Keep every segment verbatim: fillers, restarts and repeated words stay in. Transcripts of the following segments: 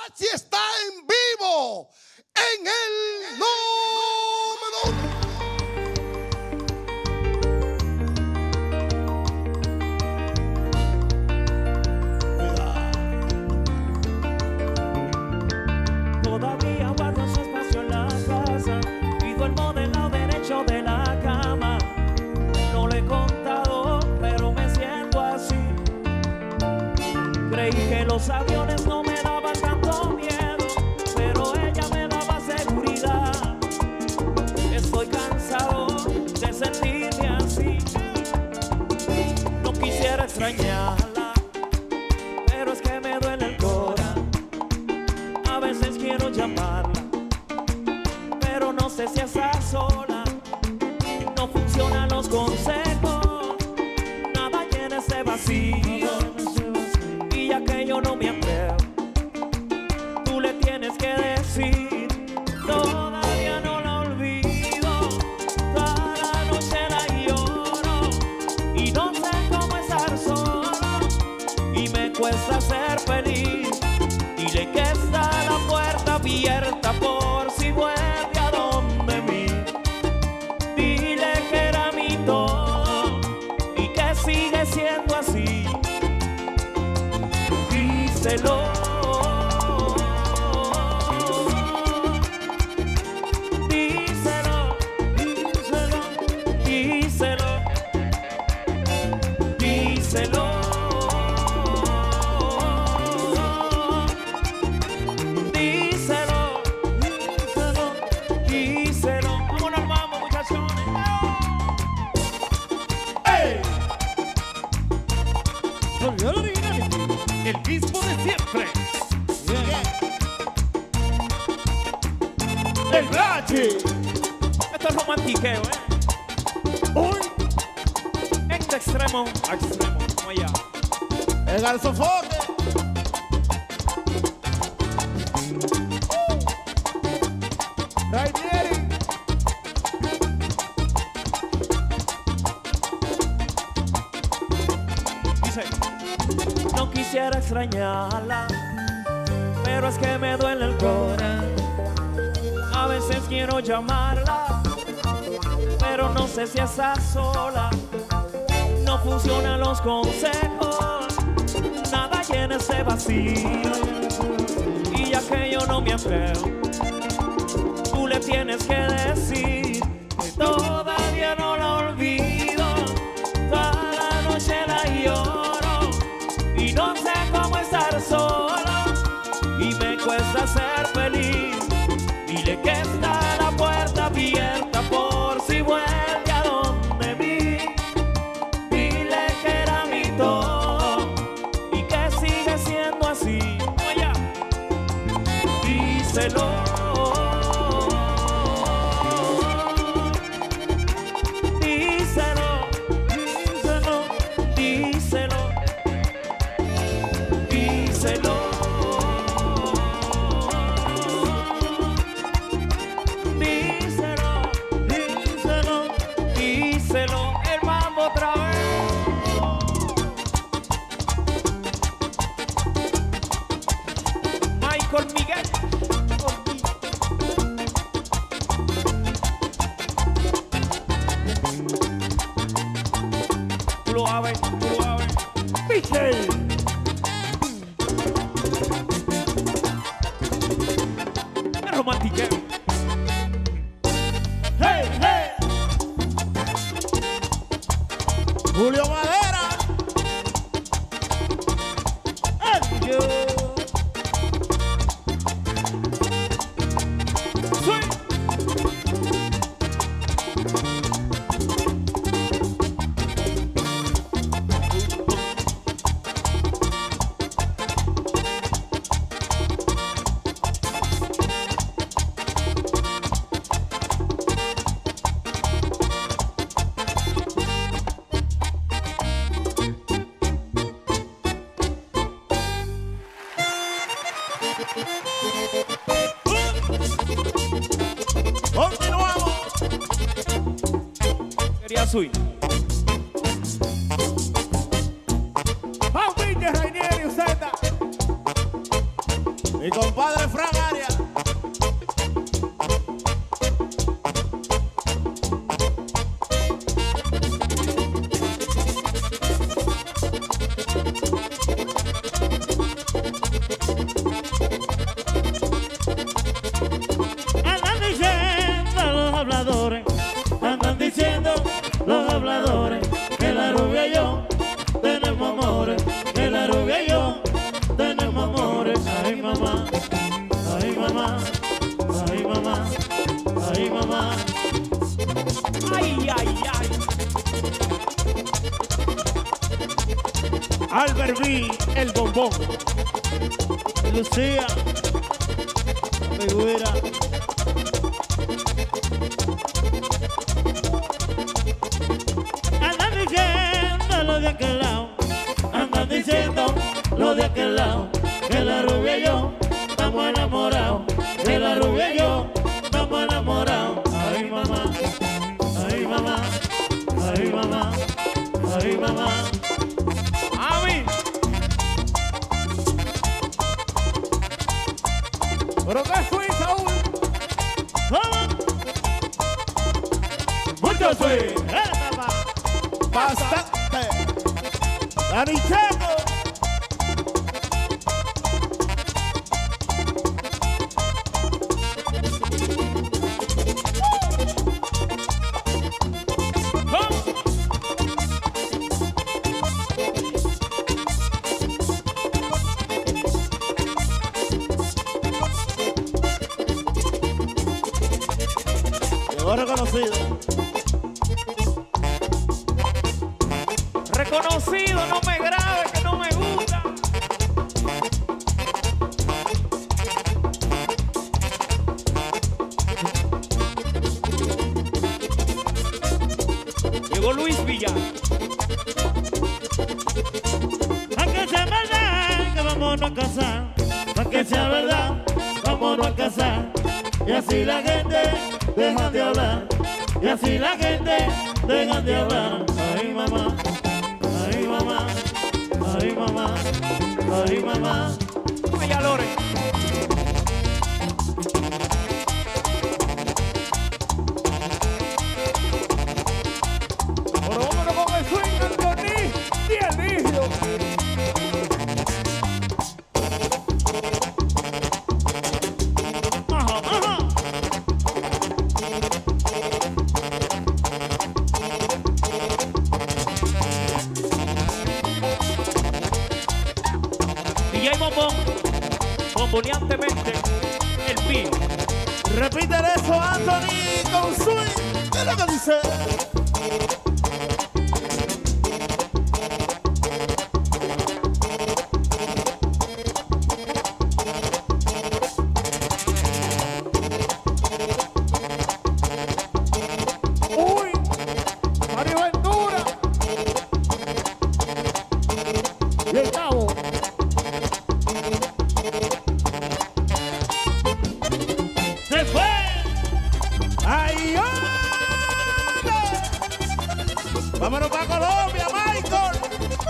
Hachi está en vivo en el número uno. Todavía guardo su espacio en la casa y duermo del lado derecho de la cama. No lo he contado, pero me siento así. Creí que los aviones no me daban tanto miedo, pero ella me daba seguridad. Estoy cansado de sentirme así. No quisiera extrañarla, pero es que me duele el corazón. A veces quiero llamarla, pero no sé si está sola. No funcionan los consejos, nada llena ese vacío. Y ya que yo no me atrevo, tú le tienes que decir. Todavía no la olvido, toda la noche la lloro y no sé cómo estar solo. Y me cuesta ser feliz. Dile que está la puerta abierta por si vuelve a donde mí. Dile que era mi todo y que sigue siendo así. Díselo. Díselo, díselo, díselo, díselo. El mismo de siempre. Yeah. El Hachi. Esto es romantiqueo, ¿eh? Hoy En de extremo a extremo, como allá. El alzofoque. Rainieri. Dice, no quisiera extrañarla, pero es que me duele el corazón. A veces quiero llamarla, pero no sé si está sola. No funcionan los consejos, nada llena ese vacío. Y ya que yo no me atrevo, tú le tienes que decir que todavía no la olvido. Toda la noche la lloro y no sé cómo estar solo. Y me cuesta ser feliz. Dile que está la puerta abierta por si vuelve a donde mí. Dile que era mi todo y que sigue siendo así. Oye, díselo. Díselo, díselo, díselo, díselo. Díselo, díselo, díselo, el mambo otra vez. Michael Miguel. Tú lo sabes, tú lo sabes. Michel. Es romantiqueo. Hey, hey. Julio Madera. El yo. Soy. Continuamos. Quería swing. Paulín de Rainieri, Usenda. Mi compadre Fran Arias. Andan diciendo los habladores, andan diciendo los habladores que la rubia y yo tenemos amores, que la rubia y yo tenemos amores. Ay mamá, ay mamá, ay mamá, ay mamá. Ay, ay, ay. Albert B, el bombón. Lucía, figura. Andan diciendo lo de aquel lado, andan diciendo lo de aquel lado, que la rubia y yo estamos enamorados, que la rubia y yo estamos enamorados. Ay mamá, ay mamá, ay mamá, ay mamá. A mí. ¿Pero qué fui, Saúl? ¿Cómo? Mucho fui. ¡Eh, papá! Bastante. ¡Dani Checo! Llegó reconocido. Reconocido, no me grabe, que no me gusta. Llegó Luis Villar. Pa' que sea verdad que vámonos a casar, pa' que sea verdad, vámonos a casar. Y así la gente deja de hablar, y así la gente deja de hablar. Ay mamá, ay mamá, ay mamá, ay mamá. Vaya Lore. Pero vámonos con el swing, Anthony, Dionisio. Ajá, ajá. D J Bombón, bomboneantemente, el pío. Repiten eso, Anthony, con swing. ¿Qué es lo que dice? Uy, Mario Ventura. Y el cabo. Se fue. ¡Ay, ole! Vámonos para Colombia, Michael.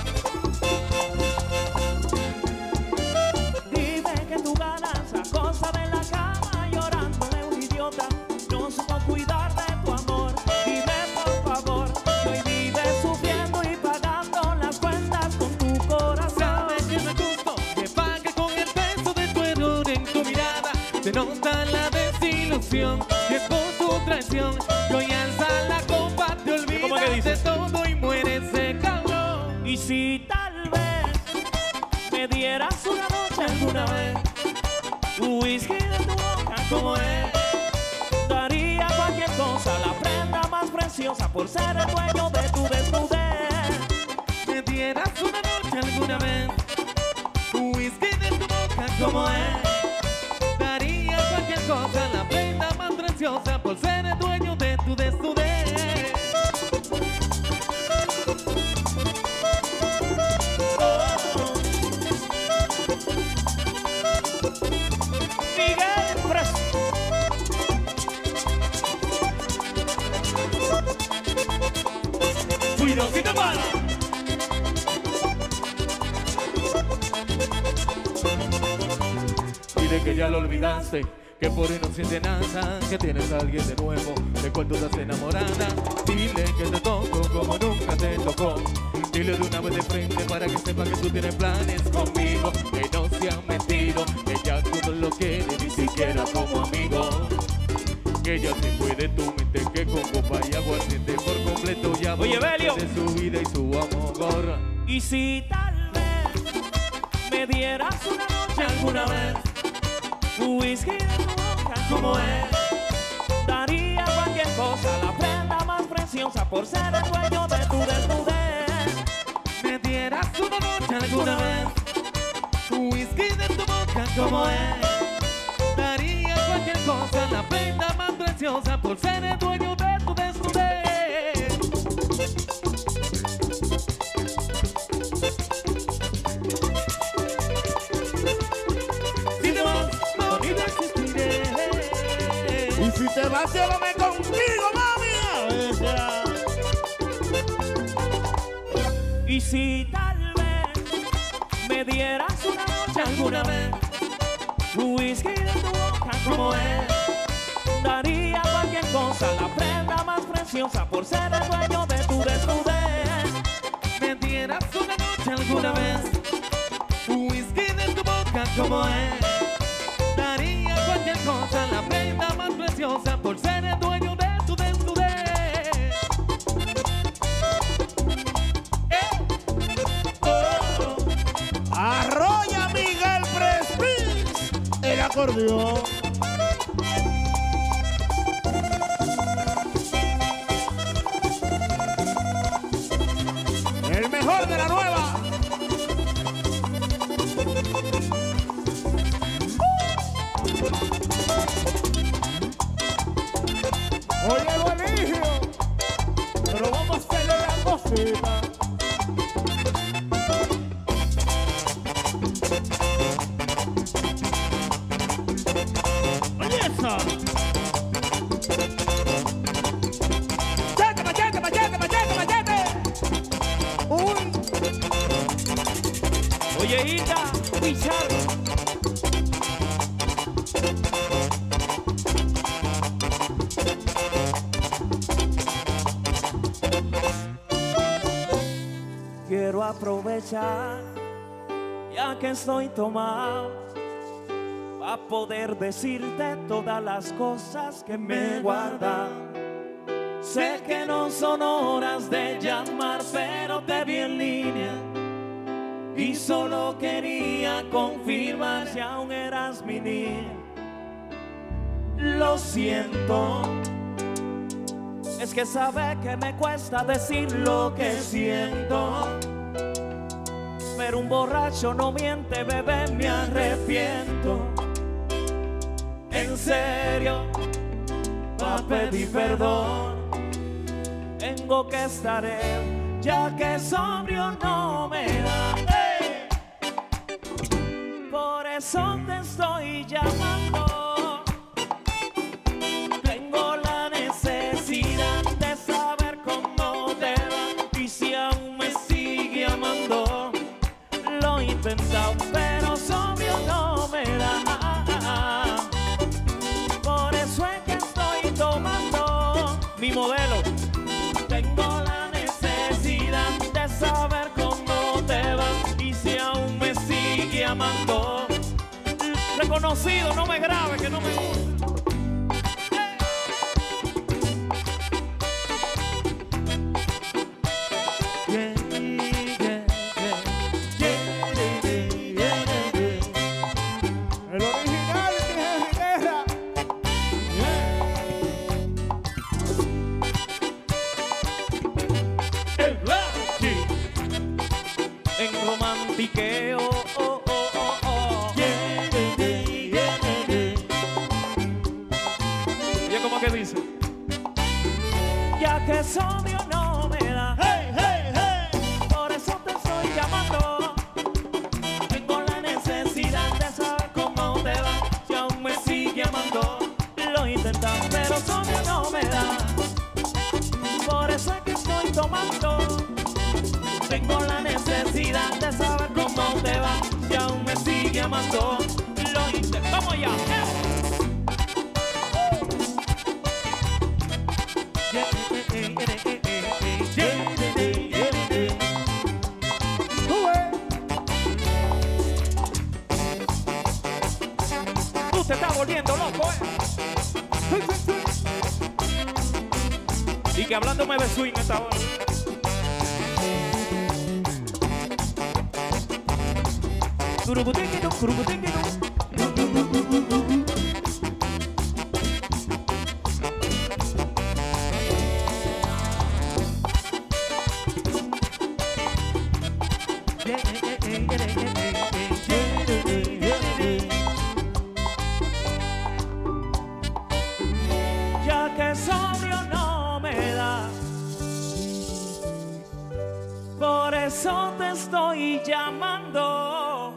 Dime que tú ganas a cosa de la cama llorándole un idiota. No supo cuidar de tu amor. Dime por favor, que hoy vives sufriendo y pagando las cuentas con tu corazón. Sabes que no es justo que pague con el peso de tu error en tu mirada. Se nota la desilusión que es por tu traición. Y hoy alza la copa, te ¿Cómo que olvidas dice? de todo y muere ese cabrón. Y si tal vez me dieras una noche alguna vez, tu whisky de tu boca como es, daría cualquier cosa, la prenda más preciosa por ser el dueño de tu desnudez. Me dieras una noche alguna vez, tu whisky de tu boca como es. Daría cualquier cosa, la prenda más preciosa por ser el dueño de tu desnudez. Miguel Fresco. Cuidado si te para. Dile que ya lo olvidaste, que por hoy no siente nada, que tienes a alguien de nuevo, de cual tú estás enamorada. Dile que te toco como nunca te tocó. Dile de una vez de frente para que sepa que tú tienes planes conmigo, que no se han mentido, que ya tú no lo quieres ni siquiera como amigo. Que ya se fue de tu mente, que con copa y aguardiente por completo ya Oye, Belio, de su vida y su amor. y si tal vez me dieras una noche alguna vez, whisky de tu boca como es, daría cualquier cosa, la prenda más preciosa por ser el dueño de tu desnudez. Me dieras una noche alguna vez, whisky de tu boca como es, daría cualquier cosa, la prenda más preciosa por ser el dueño de tu desnudez. Si te vas, bonita existiré. Y si te vas, llévame contigo, mami. A ver, ya. Y si tal vez me dieras una noche alguna vez, whisky de tu boca como es, daría cualquier cosa, la prenda más preciosa por ser el dueño de tu desnudez. Me dieras una noche alguna vez, whisky de tu boca como es, daría cualquier cosa, la prenda más preciosa por ser el dueño de tu desnudez. Arroya Miguel Prestige, el acordeón. El mejor de la nueva. Oye, lo eligio, pero vamos a hacerle la cosita. Oye, eso. Machete, machete, machete, machete, machete. Uy. Oye, Ita, Pichardo. Quiero aprovechar, ya que estoy tomado, a poder decirte todas las cosas que me guardan. Sé que no son horas de llamar, pero te vi en línea y solo quería confirmar si aún eras mi niña. Lo siento, es que sabe que me cuesta decir lo que siento, pero un borracho no miente, bebé, me arrepiento. En serio, pa' pedir perdón, tengo que estar él, ya que sobrio no me da. ¡Hey! Por eso te estoy llamando. Tengo la necesidad de saber cómo te va y si aún me sigue amando. Lo he intentado, pero sobrio no me da. Por eso es que estoy tomando mi modelo. Tengo la necesidad de saber cómo te va y si aún me sigue amando. Reconocido, no me grabe, que no me gusta. El original que es guerra. El Blacky en romantiqueo. Oh, oh, oh, oh. ¿Y cómo que dice? Ya que sodio no me da. Hey, hey, hey. Por eso te estoy llamando. Tengo la necesidad de saber cómo te va. Si aún me sigue amando. Lo he intentado, pero sodio no me da. Por eso es que estoy tomando. Tengo la necesidad de saber cómo te va. Si aún me sigue amando. Lo intentamos. te está volviendo loco, eh. Y que hablándome de swing esta hora. Curubutiquitu, curubutiquitu. Ya que sobrio no me da, por eso te estoy llamando.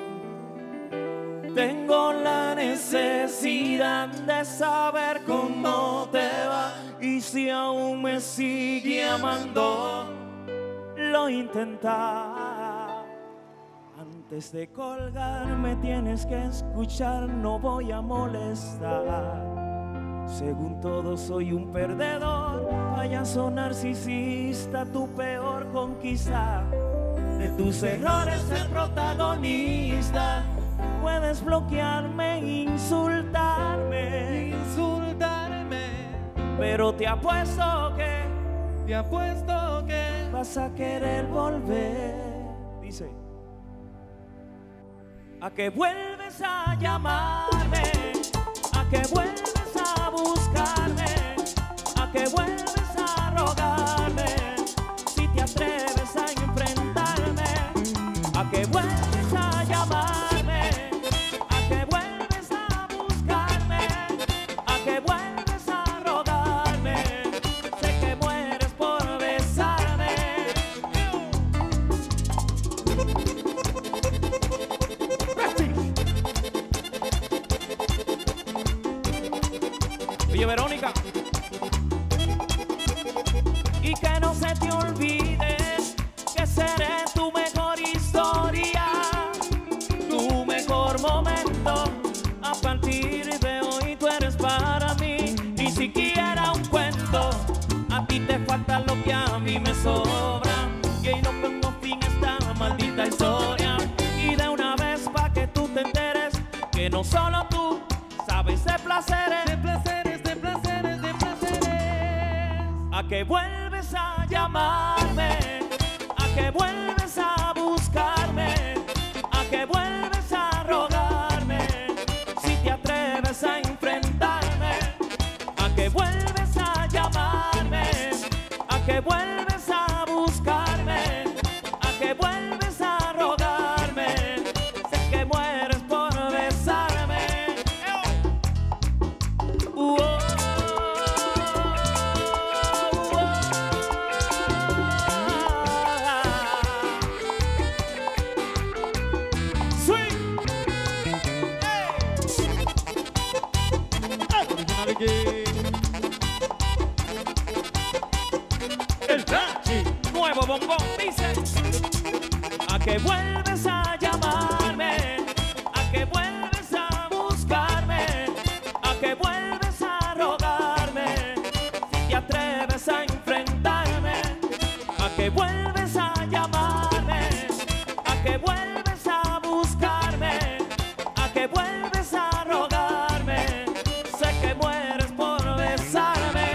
Tengo la necesidad de saber cómo te va y si aún me sigue amando, lo intentar. Antes de colgarme tienes que escuchar, no voy a molestar. Según todo soy un perdedor, payaso narcisista, tu peor conquista. De tus errores el protagonista. Puedes bloquearme, insultarme, Insultarme, pero te apuesto que te apuesto que vas a querer volver. Dice, a que vuelves a llamarme, a que vuelves a buscarme, a que vuelves a rogarme, si te atreves a enfrentarme, a que vuelves a llamarme, a que vuelves a buscarme, a que vuelves a rogarme, sé que mueres por besarme. Oye, Verónica, y que no se te olvide que seré tu mejor historia, tu mejor momento. A partir de hoy tú eres para mí, ni siquiera un cuento. A ti te falta lo que a mí me sobra, y ahí no pongo fin a esta maldita historia. Y de una vez pa' que tú te enteres que no solo tú sabes de placeres, de placeres, de placeres, de placeres. a que vuelves a llamarme, a que vuelves a buscarme, a que vuelves a rogarme, si te atreves a enfrentarme, a que vuelves a llamarme, a que vuelves a buscarme, a que vuelves a rogarme, sé que mueres por besarme. Uh, oh. El Rachi, nuevo bombón, dice, a que vuelves a llamarme, a que vuelves a buscarme, a que vuelves a rogarme, si te atreves a enfrentarme, a que vuelves a llamarme, a que vuelves a buscarme, a que vuelves a rogarme, sé que mueres por besarme.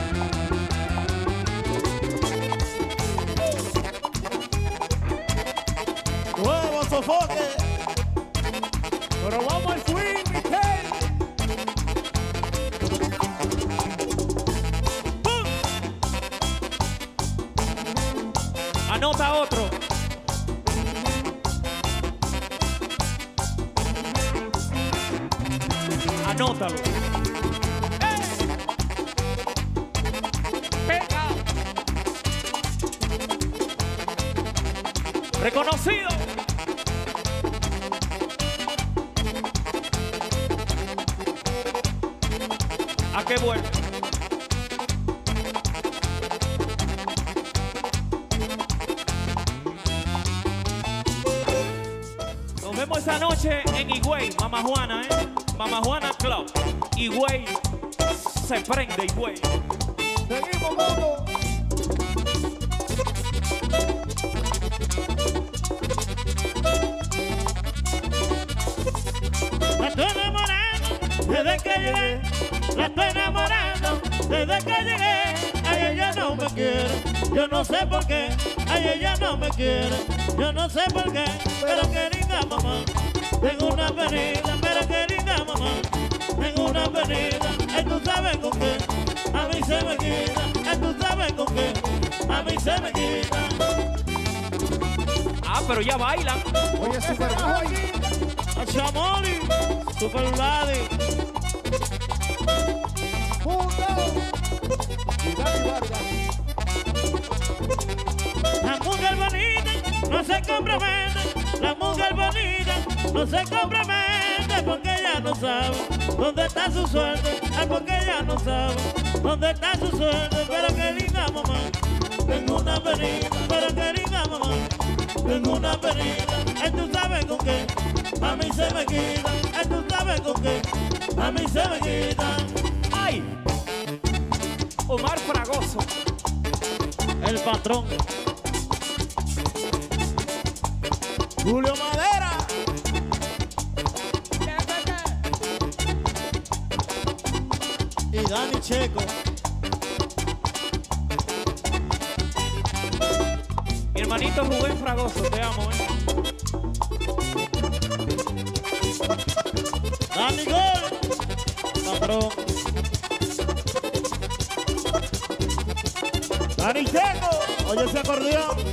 Nuevo sofoque. Pero vamos al swing, Michel. ¡Pum! Anota otro. Anótalo. ¡Eh! Pega. Reconocido. ¿A qué vuelve? Nos vemos esa noche en Higüey, Mama Juana, ¿eh? Mama Juana Club. Higüey se prende, Higüey. Seguimos, vamos. A todo moreno desde que llegué, la estoy enamorando, desde que llegué, ay, ella no me quiere, yo no sé por qué, ay, ella no me quiere, yo no sé por qué, pero qué linda mamá, tengo una venida, pero qué linda mamá, tengo una venida, ay, tú sabes con qué, a mí se me quita, ay, tú sabes con qué, a mí se me quita. Ah, pero ya bailan. Oye, super bajo allí. A Chamoli, Super Lady. Punto. Y Dani Vargas. La mujer bonita no se compromete, la mujer bonita no se compromete porque ella no sabe dónde está su suerte, ay, porque ella no sabe dónde está su suerte, pero qué linda mamá, tengo una venida, pero qué linda mamá, tengo una venida, ay, tú sabes con qué, a mí se me quita, ay, tú sabes con qué, a mí se me quita. ¡Ay! Omar Fragoso. El patrón. Julio Madera. Y Dani Checo. Mi hermanito Rubén Fragoso, te amo, eh. Dani Gol. Patrón. Dani Checo. Oye ese acordeón.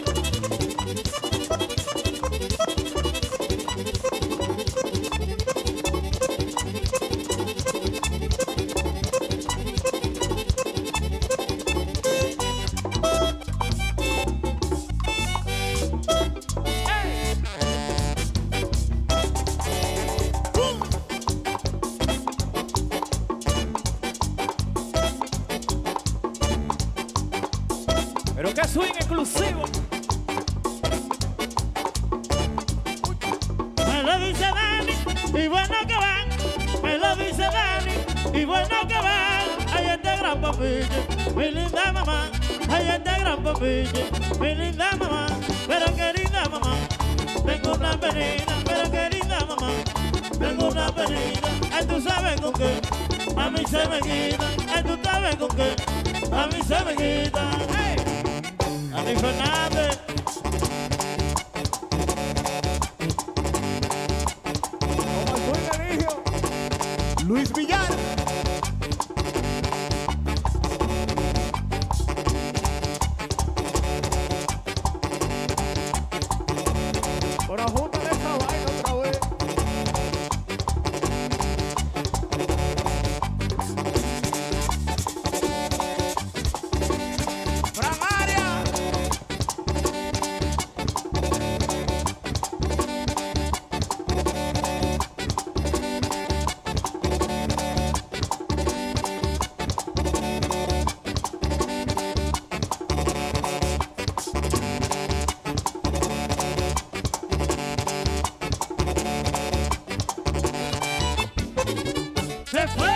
Pero qué swing exclusivo. Me lo dice Dani, y bueno que van. Me lo dice Dani, y bueno que van. Ay, este gran papiche, mi linda mamá. Ay, este gran papiche, mi linda mamá. Pero qué linda mamá, tengo una venida. Pero qué linda mamá, tengo una venida. Ay, tú sabes con qué, a mí se me quita. Ay, tú sabes con qué, a mí se me quita. Hey. Dani Fernández. Como el buen Eligio. Luis Villar. Pero ajúntale esa vaina otra vez. Fran Arias. Se fue.